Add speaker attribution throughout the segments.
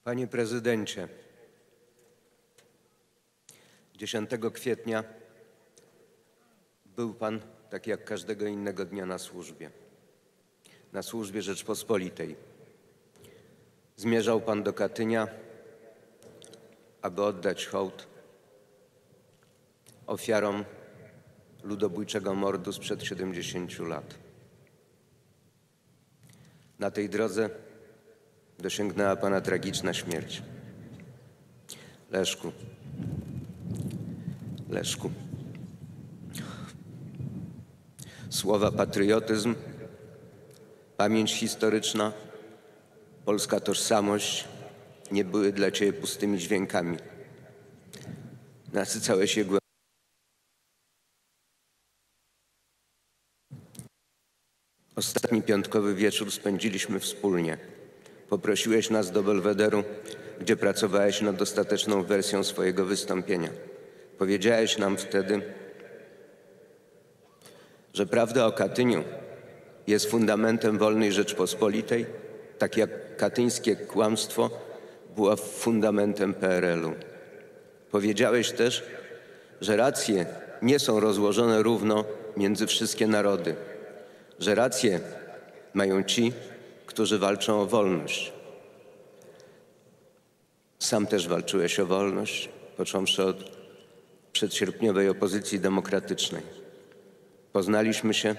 Speaker 1: Panie prezydencie, 10 kwietnia był pan, tak jak każdego innego dnia, na służbie Rzeczpospolitej. Zmierzał pan do Katynia, aby oddać hołd ofiarom ludobójczego mordu sprzed 70 lat. Na tej drodze dosięgnęła pana tragiczna śmierć. Leszku, słowa patriotyzm, pamięć historyczna, polska tożsamość nie były dla ciebie pustymi dźwiękami. Nasycałeś je głęboko. Ostatni piątkowy wieczór spędziliśmy wspólnie. Poprosiłeś nas do Belwederu, gdzie pracowałeś nad ostateczną wersją swojego wystąpienia. Powiedziałeś nam wtedy, że prawda o Katyniu jest fundamentem wolnej Rzeczpospolitej, tak jak katyńskie kłamstwo było fundamentem PRL-u. Powiedziałeś też, że racje nie są rozłożone równo między wszystkie narody, że racje mają ci, którzy walczą o wolność. Sam też walczyłeś o wolność, począwszy od przedsierpniowej opozycji demokratycznej. Poznaliśmy się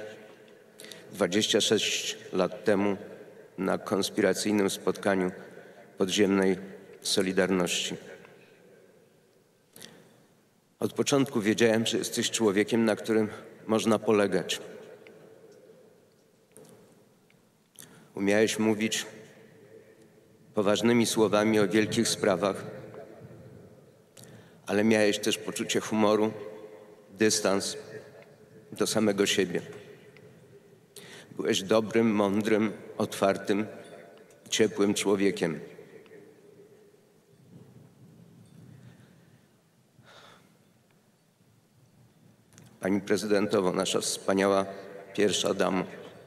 Speaker 1: 26 lat temu na konspiracyjnym spotkaniu podziemnej Solidarności. Od początku wiedziałem, że jesteś człowiekiem, na którym można polegać. Umiałeś mówić poważnymi słowami o wielkich sprawach, ale miałeś też poczucie humoru, dystans do samego siebie. Byłeś dobrym, mądrym, otwartym, ciepłym człowiekiem. Pani prezydentowo, nasza wspaniała pierwsza damo.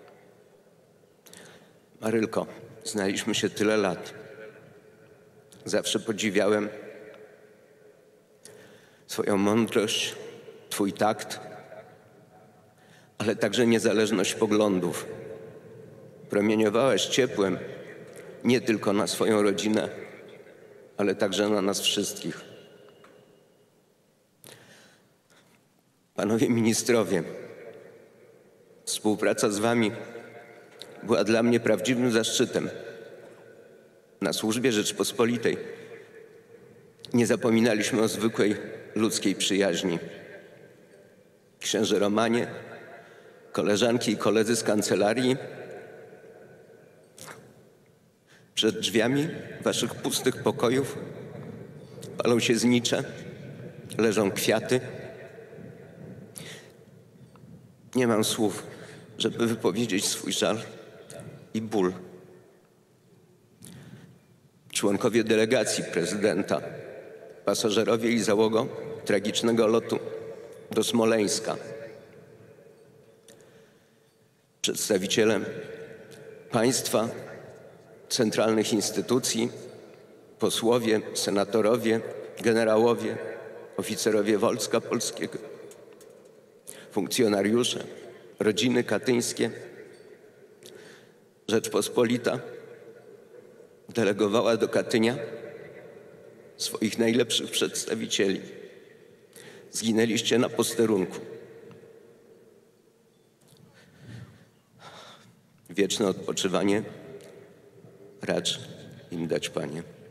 Speaker 1: Marylko, znaliśmy się tyle lat. Zawsze podziwiałem twoją mądrość, twój takt, ale także niezależność poglądów. Promieniowałaś ciepłem nie tylko na swoją rodzinę, ale także na nas wszystkich. Panowie ministrowie, współpraca z wami była dla mnie prawdziwym zaszczytem. Na służbie Rzeczpospolitej nie zapominaliśmy o zwykłej ludzkiej przyjaźni. Księże Romanie, koleżanki i koledzy z kancelarii, przed drzwiami waszych pustych pokojów palą się znicze, leżą kwiaty. Nie mam słów, żeby wypowiedzieć swój żal i ból. Członkowie delegacji prezydenta, pasażerowie i załoga tragicznego lotu do Smoleńska, przedstawiciele państwa, centralnych instytucji, posłowie, senatorowie, generałowie, oficerowie Wojska Polskiego, funkcjonariusze, rodziny katyńskie. Rzeczpospolita delegowała do Katynia swoich najlepszych przedstawicieli. Zginęliście na posterunku. Wieczne odpoczywanie racz im dać, Panie.